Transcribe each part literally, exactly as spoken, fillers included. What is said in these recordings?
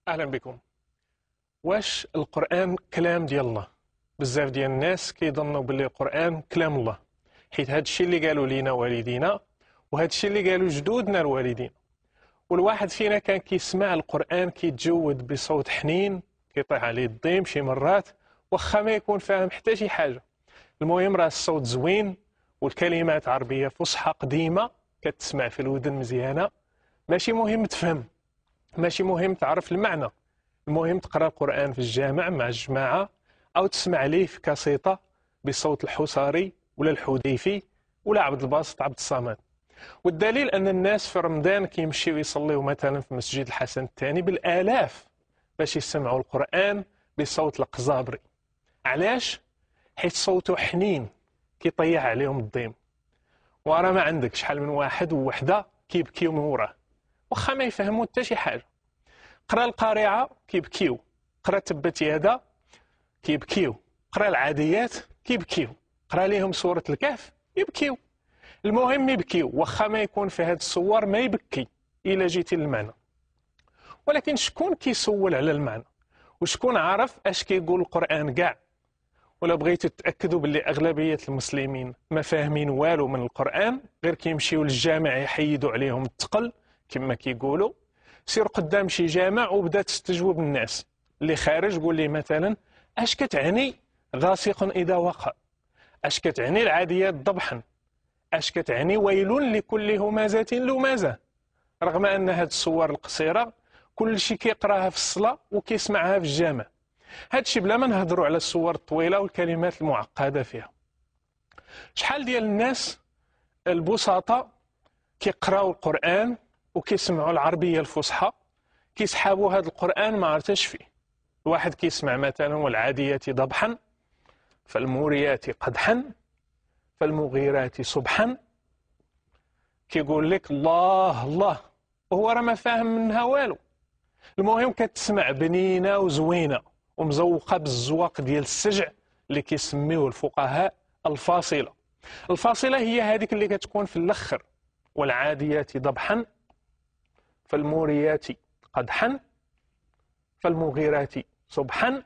اهلا بكم. واش القران كلام ديال الله؟ بزاف ديال الناس كيظنوا باللي القران كلام الله، حيت هذا الشيء اللي قالوا لينا والدينا وهذا الشيء اللي قالوا جدودنا الوالدين. والواحد فينا كان كيسمع القران كيتجود بصوت حنين، كيطيح عليه الضيم شي مرات واخا ما يكون فاهم حتى شي حاجه. المهم راه الصوت زوين والكلمات عربيه فصحى قديمه كتسمع في الودن مزيانه. ماشي مهم تفهم، ماشي مهم تعرف المعنى، المهم تقرا القرآن في الجامع مع الجماعة أو تسمع ليه في كاسيطة بصوت الحصاري ولا الحذيفي ولا عبد الباسط عبد الصمد. والدليل أن الناس في رمضان كيمشيو يصليو مثلا في مسجد الحسن الثاني بالآلاف باش يسمعوا القرآن بصوت القزابري. علاش؟ حيت صوته حنين كيطيح عليهم الضيم. وراه ما عندك شحال من واحد ووحدة كيبكيو من وراه واخا ما يفهموا حتى شي حاجة. قرا القارعة كيبكيو، قرا تبت يدا كيبكيو، قرا العاديات كيبكيو، قرا ليهم سورة الكهف يبكيو. المهم يبكيو واخا ما يكون في هاد الصور ما يبكي إلا جيتي للمعنى. ولكن شكون كيسول على المعنى؟ وشكون عارف اش كيقول القرآن كاع؟ ولا بغيتوا تتأكدوا باللي أغلبية المسلمين ما فاهمين والو من القرآن، غير كيمشيو للجامع يحيدوا عليهم الثقل كما كيقولوا، سير قدام شي جامع وبدا تستجوب الناس اللي خارج. قول لي مثلا اش كتعني غاسق اذا وقع؟ اش كتعني العاديات ضبحا؟ اش كتعني ويل لكل همازة لمازة؟ رغم ان هاد الصور القصيره كل شيء كيقراها في الصلاه وكيسمعها في الجامع. هاد الشيء بلا ما نهضروا على الصور الطويله والكلمات المعقده فيها. شحال ديال الناس البسطاء كيقراو القران وكيسمعوا العربيه الفصحى كيسحابوا هذا القرآن ما عرفتش فيه. الواحد كيسمع مثلا والعاديات ضبحا فالموريات قدحا فالمغيرات صبحا، كيقول لك الله الله وهو راه ما فاهم منها والو. المهم كتسمع بنينه وزوينه ومزوقه بالزواق ديال السجع اللي كيسميوه الفقهاء الفاصله. الفاصله هي هذيك اللي كتكون في الاخر، والعاديات ضبحا فالموريات قدحا فالمغيرات صبحا.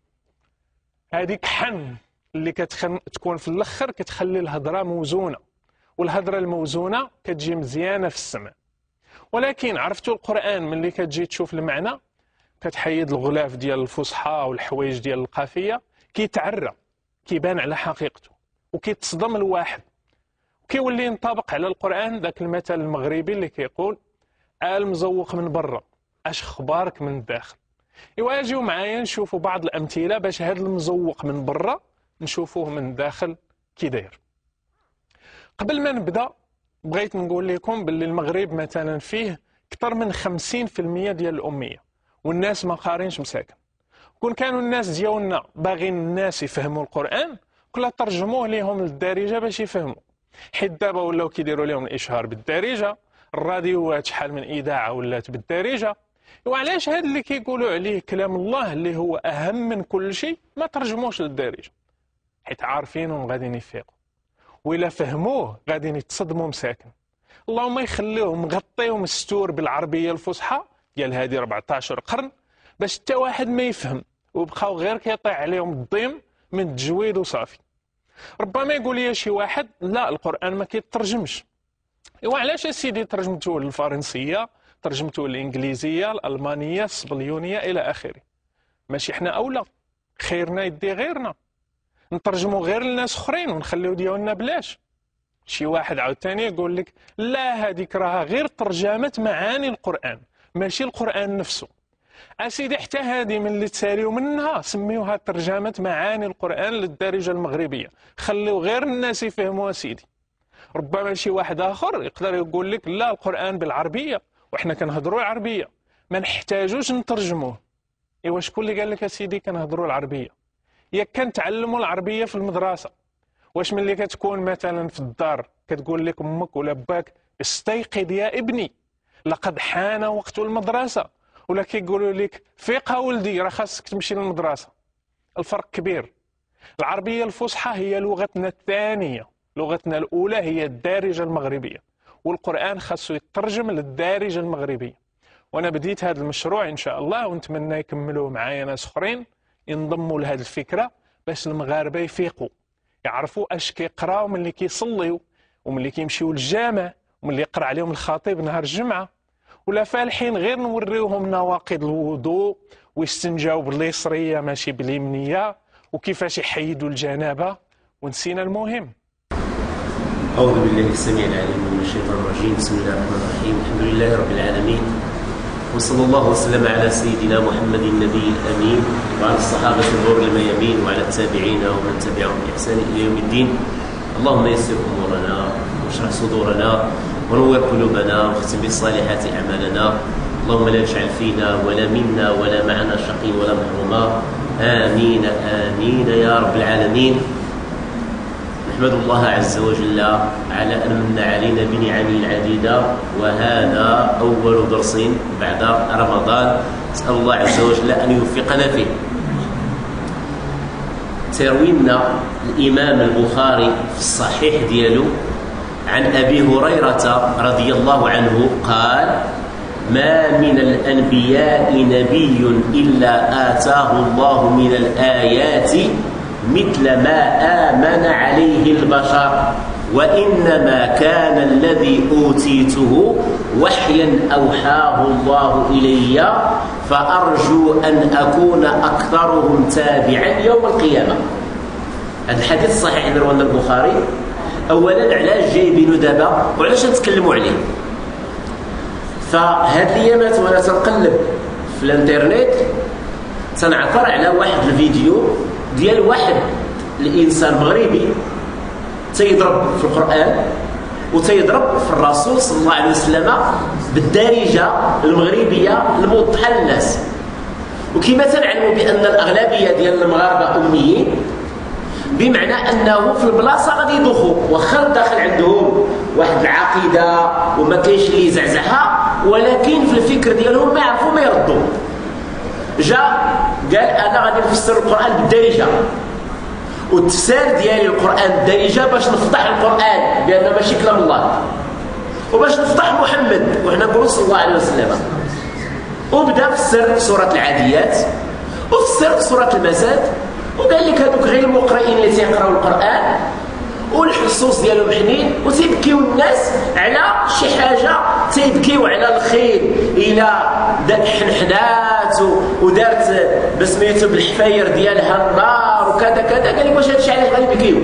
هذيك حن اللي كتكون في الاخر كتخلي الهضره موزونه، والهضره الموزونه كتجي مزيانه في السمع. ولكن عرفتوا القران ملي كتجي تشوف المعنى كتحيد الغلاف ديال الفصحى والحوايج ديال القافيه كيتعرى، كيبان على حقيقته وكيتصدم الواحد، وكيولي ينطبق على القران ذاك المثل المغربي اللي كيقول آل مزوق من برا اش خبارك من الداخل. ايوا اجيو معايا نشوفوا بعض الامثله باش هذا المزوق من برا نشوفوه من الداخل كي داير. قبل ما نبدا بغيت نقول لكم باللي المغرب مثلا فيه اكثر من خمسين في المية ديال الاميه والناس ما قارينش مساكن. كون كانوا الناس ديالنا باغيين الناس يفهموا القران كنا ترجموه ليهم للدارجه باش يفهموا، حيت دابا ولاو كيديروا لهم الاشهار بالدارجه، الراديوات شحال من اذاعه ولات بالدارجه. وعلاش هذا اللي كيقولوا عليه كلام الله اللي هو اهم من كل شيء ما ترجموش للدارجه؟ حيت عارفينهم غادي يفيقوا، وإلا فهموه غادي يتصدموا مساكن. اللهم يخليهم مغطيهم مستور بالعربيه الفصحى ديال هذه أربعطاش قرن باش حتى واحد ما يفهم، وبقاو غير كيطيح عليهم الضيم من التجويد وصافي. ربما يقول لي شي واحد لا القران ما كيترجمش. ايوا علاش سيدي ترجمتوه للفرنسيه، ترجمتوه للانجليزيه، الالمانيه، الصبليونيه الى اخره؟ ماشي حنا اولى؟ خيرنا يدي غيرنا، نترجموا غير لناس اخرين ونخليو ديالنا بلاش. شي واحد عاوتاني يقول لك لا هذيك راها غير ترجمه معاني القران ماشي القران نفسه. اسيدي حتى هذه من اللي تساليو منها سميوها ترجمه معاني القران للدارجه المغربيه، خليو غير الناس يفهموها سيدي. ربما شي واحد اخر يقدر يقول لك لا القران بالعربيه وحنا كنهضروا العربيه ما نحتاجوش نترجموه. ايوا شكون اللي قال لك اسيدي كنهضروا العربيه؟ ياك كنتعلموا العربيه في المدرسه، واش ملي كتكون مثلا في الدار كتقول لك امك ولا باك استيقظ يا ابني لقد حان وقت المدرسه، ولا كيقولوا لك فيق ولدي راه خاصك تمشي للمدرسه؟ الفرق كبير. العربيه الفصحى هي لغتنا الثانيه، لغتنا الأولى هي الدارجة المغربية، والقرآن خاصو يترجم للدارجة المغربية. وانا بديت هذا المشروع ان شاء الله، ونتمنى يكملوه معايا ناس اخرين ينضموا لهذه الفكره باش المغاربه يفيقوا، يعرفوا اش كيقراو ملي كيصليو وملي كيمشيو للجامع وملي يقرا عليهم الخطيب نهار الجمعه، ولا فالحين غير نوريوهم نواقض الوضوء ويستنجاو باليسريه ماشي باليمنيه وكيفاش يحيدوا الجنابه، ونسينا المهم. أعوذ بالله السميع العليم من الشيطان الرجيم. بسم الله الرحمن الرحيم. الحمد لله رب العالمين، وصلى الله وسلم على سيدنا محمد النبي الأمين وعلى الصحابة الغر الميامين وعلى التابعين ومن تبعهم بإحسان إلى يوم الدين. اللهم يسر أمورنا واشرح صدورنا ونور قلوبنا واختم بالصالحات أعمالنا. اللهم لا تجعل فينا ولا منا ولا معنا شقي ولا محروما. آمين آمين يا رب العالمين. نحمد الله عز وجل على أن من علينا بنعمه العديدة، وهذا أول درس بعد رمضان، نسأل الله عز وجل أن يوفقنا فيه. تروينا الإمام البخاري في الصحيح ديالو عن أبي هريرة رضي الله عنه قال: ما من الأنبياء نبي إلا آتاه الله من الآيات مثل ما آمن عليه البشر، وإنما كان الذي أوتيته وحيا أوحاه الله إلي، فأرجو أن أكون أكثرهم تابعا يوم القيامة. هذا الحديث الصحيح عند رواه البخاري. أولا علاش جايبينو دابا وعلاش نتكلموا عليه؟ فهاد الأيامات وأنا تنقلب في الانترنت تنعثر على واحد الفيديو ديال واحد الانسان مغربي تيضرب في القران وتيضرب في الرسول صلى الله عليه وسلم بالدارجه المغربيه الموضحه للناس. وكما تنعلموا بان الاغلبيه ديال المغاربه اميين، بمعنى انه في البلاصه غادي يدخلوا واخا داخل عندهم واحد العقيده وما كاينش اللي يزعزعها، ولكن في الفكر ديالهم ما يعرفوا ما يردوا. جاء قال انا غادي نفسر القران بالدارجه، والتفسير ديالي القران بالدارجه باش نفضح القران بانه ماشي كلام الله، وباش نفضح محمد وحنا نقولوا صلى الله عليه وسلم. وبدا فسر سوره العاديات وفسر سوره المساد، وقال لك هذوك غير المقرئين اللي تيقراو القران والحصوص ديالهم حنين وتيبكيو الناس على شي حاجه، تيبكيو على الخيل الى حنحنات ودارت بسميتو بالحفاير ديالها النار وكذا كذا. قال لك واش هادشي علاش غادي يبكيو؟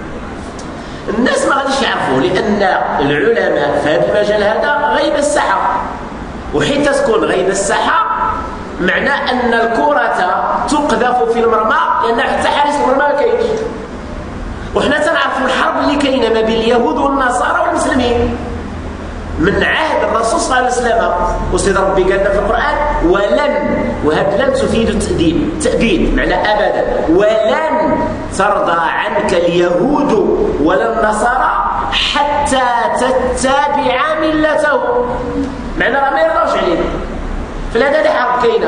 الناس ما غاديش يعرفوا، لان العلماء في هذا المجال هذا غيب الساحه، وحيت تكون غيب الساحه معناه ان الكره تقذف في المرمى، لان حتى حارس المرمى ما كاينش. وحنا تنعرفوا الحرب اللي كاينه ما بين اليهود والنصارى والمسلمين من عهد الرسول صلى الله عليه وسلم. وسيد ربي قال لنا في القران: ولن، وهذا لن تفيد التأديب تأبيد معنى ابدا، ولن ترضى عنك اليهود ولا النصارى حتى تتبع ملتهم. معنى راه ما يرضاوش علينا، فلهذا دي حرب كاينه.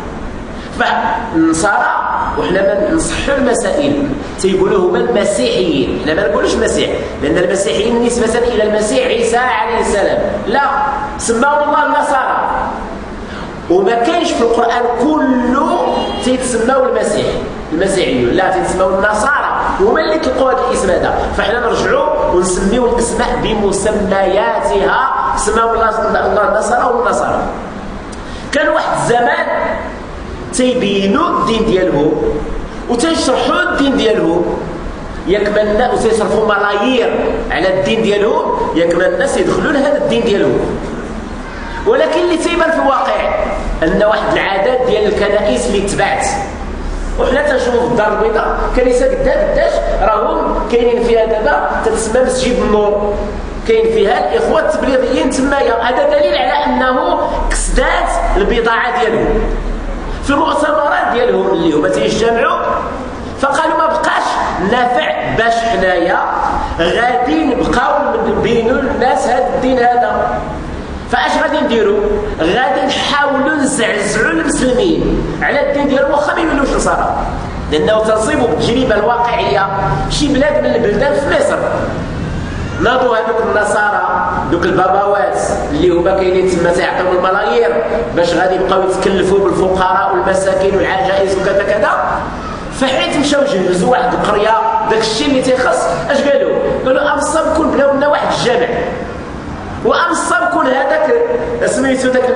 فالنصارى وحنا ما نصحوا المسائل تيقولوا هما المسيحيين، حنا ما نقولوش المسيح، لان المسيحيين نسبه الى المسيح عيسى عليه السلام، لا، سماهم الله النصارى. وما كاينش في القران كله تيتسماو المسيح المسيحيون، لا، تيتسماو النصارى، هما اللي تلقوا هذا الاسم هذا. فحنا نرجعوا ونسميو الاسماء بمسمياتها، سماو الله النصارى والنصارى. كان واحد الزمان تيبينوا الدين ديالهم وتيشرحوا الدين ديالهم، ياك ما الناس تيصرفوا ملايير على الدين ديالهم، ياك ما الناس يدخلوا لهذا الدين ديالهم. ولكن اللي تيبان في الواقع ان واحد العادات ديال الكنائس اللي تبعت، وحنا تنشوفوا في الدار البيضاء كنيسه قدام قداش راهم كاينين فيها دابا تتسمى مسجد النور، كاين فيها الاخوه التبليغيين تمايا. هذا دليل على انه كسدات البضاعه ديالهم في المؤتمرات ديالهم اللي هما تيجتمعوا. فقالوا ما بقاش نافع باش حنايا غادي نبقاو نبينوا للناس هذا الدين هذا. فاش غادي نديروا؟ غادي نحاولوا نزعزعوا المسلمين على الدين ديالهم واخا ما يولوش نصارى، لانه تصيبوا بالتجربه الواقعيه شي بلاد من البلدان في مصر ناضوا هذوك النصارى دوك الباباوات اللي هما كاينين تما تيعطيو الملايير باش غادي يبقاو يتكلفوا بالفقراء والمساكين والعجائز وكذا كذا. فحيت مشاو جهزوا واحد القريه داك الشيء اللي تيخص اش قالوا؟ قالوا امصا كون بناو لنا واحد الجامع، وامصا كون هذاك سميتو داك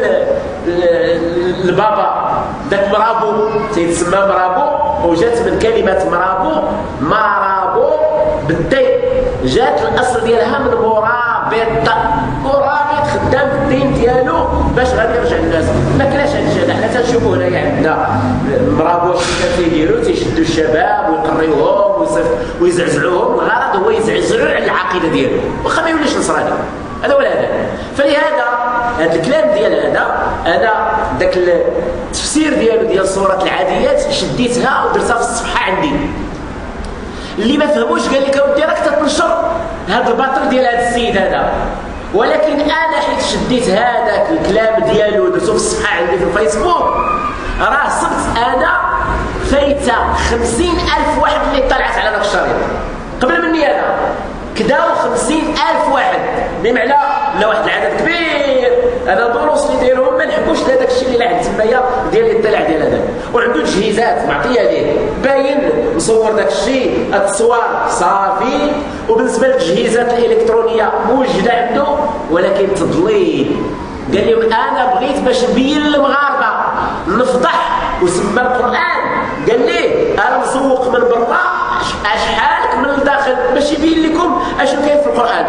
البابا داك مرابو تيتسمى مرابو، وجات من كلمه مرابو مرابو بالدي، جات الاصل ديالها من مرابط، مرابط خدام في الدين ديالو باش غادي يرجع للناس. ما كلاش هاد الشيء حنا تنشوفوا هنايا عندنا مرابو تيديروا تيشدوا الشباب ويقريوهم ويزعزعوهم، الغرض هو يزعزعوا على العقيده ديالو واخا ما يوليش نصراني، هذا ولا هذا. فلهذا هذا الكلام ديال هذا انا داك التفسير ديالو ديال سوره العاديات شديتها ودرتها في الصفحه عندي. اللي ما فهموش قال لك اودي راك تنشر هذا الباطل ديال هذا السيد هذا، ولكن انا حيت شديت هذاك الكلام ديالو ودرتو في الصفحه عندي في الفيسبوك، راه صرت انا فايته خمسين الف واحد اللي طلعت على داك الشريط قبل مني انا كداو خمسين الف واحد، بمعنى لا واحد العدد كبير. انا دروس اللي دايرهم ما نحبوش لهذاك الشيء اللي لاعب تمايا ديال الاطلاع ديال هذا، وعنده تجهيزات معطيه ليه باين مصور داك الشيء، التصوير صافي، وبالنسبه للتجهيزات الالكترونيه موجوده عنده، ولكن تضليل. قال لهم انا بغيت باش نبين للمغاربه نفضح وسمى القران، قال لي انا مسوق من برا اشحالك من الداخل باش يبين لكم اشنو كاين في القران.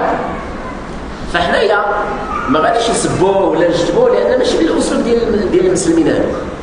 فحنايا ما غاديش نسبوه ولا نجتبوه، لان ماشي بالاسلوب ديال ديال المسلمين هذا.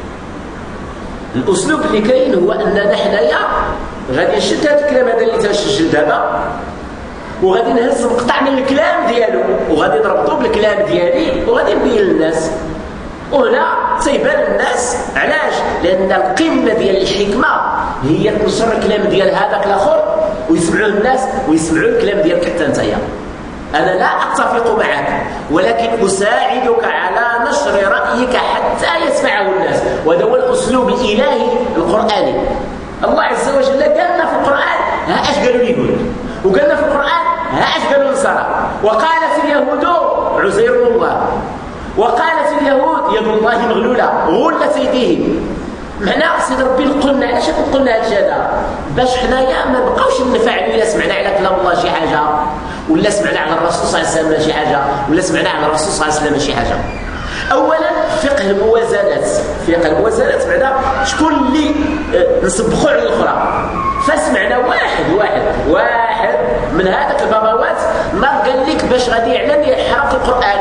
الاسلوب اللي كاين هو اننا حنايا غادي نشد هذا الكلام هذا اللي تنسجل دابا، وغادي نهز مقطع من الكلام ديالو وغادي نربطو بالكلام ديالي وغادي نبين للناس. وهنا تيبان الناس علاش؟ لان القمه ديال الحكمه هي تنشر الكلام ديال هذاك الاخر ويسمعوه الناس ويسمعوا الكلام ديالك حتى نتايا. انا لا اتفق معك، ولكن اساعدك على نشر رايك حتى يسمعه الناس، وهذا هو الاسلوب الالهي القراني. الله عز وجل قالنا في القران ها اش قالوا اليهود، وقالنا في القران ها اش قالوا النصارى، وقالت اليهود عزير الله، وقالت اليهود يد الله مغلوله غلت ايديهم. معنى سيد ربي قلنا علاش قلنا هذا الشيء هذا؟ باش حنايا ما نبقاوش نفعلوا الا سمعنا على كلام الله شي حاجه، ولا سمعنا على الرسول صلى الله عليه وسلم شي حاجه، ولا سمعنا على الرسول صلى الله عليه وسلم شي حاجه. اولا فقه الموازنات، فقه الموازنات معنى شكون اللي نسبخوا على الاخرى. فسمعنا واحد واحد واحد من هذاك الباباوات ما قال لك باش غادي يعلن يحرق القران.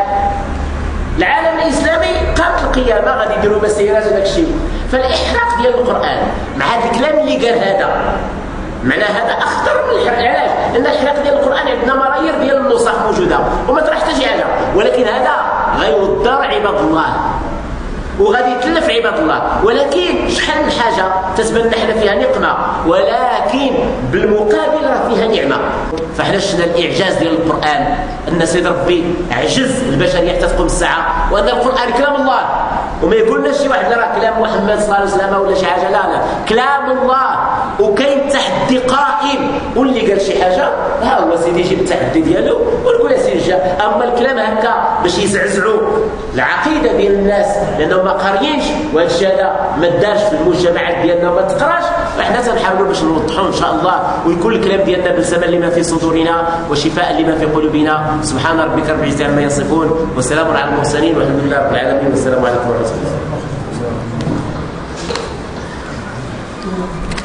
العالم الاسلامي قامت القيامه غادي يديروا مسيرات وداك الشيء، فالاحراق ديال القران مع هذا الكلام اللي قال هذا معنى هذا اخطر من الحرق. علاش؟ لان الحرق ديال القران عندنا ملايير ديال النسخ موجوده وما طرح حتى شي حاجه، ولكن هذا غيوضر عباد الله وغادي يتلف عباد الله. ولكن شحال من حاجه تتبان حنا فيها نقمه، ولكن بالمقابل راه فيها نعمه. فحنا شفنا الاعجاز ديال القران، ان سيد ربي عجز البشريه حتى تقوم الساعه، وان القران كلام الله، وما يقولناش شي واحد راه كلام محمد صلى الله عليه وسلم ولا شي حاجه، لا لا كلام الله. وكاين تحدي قائم، واللي قال شي حاجه ها هو سيدي يجيب التحدي ديالو ونقول يا سيدي جا. اما الكلام هكا باش يزعزعوا العقيده ديال الناس لانهم ما قاريينش، وهذا الشيء هذا ما دارش في المجتمعات ديالنا ما تقراش، فاحنا تنحاولوا باش نوضحوا ان شاء الله، ويكون الكلام ديالنا بلسما لما في صدورنا وشفاء لما في قلوبنا. سبحان ربك رب العزه عما يصفون، وسلام على المرسلين، والحمد لله رب العالمين، والسلام عليكم ورحمه الله.